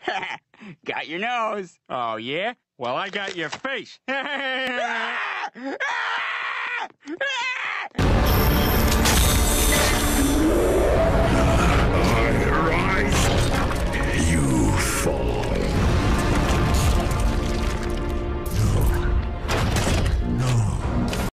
Got your nose. Oh, yeah? Well, I got your face.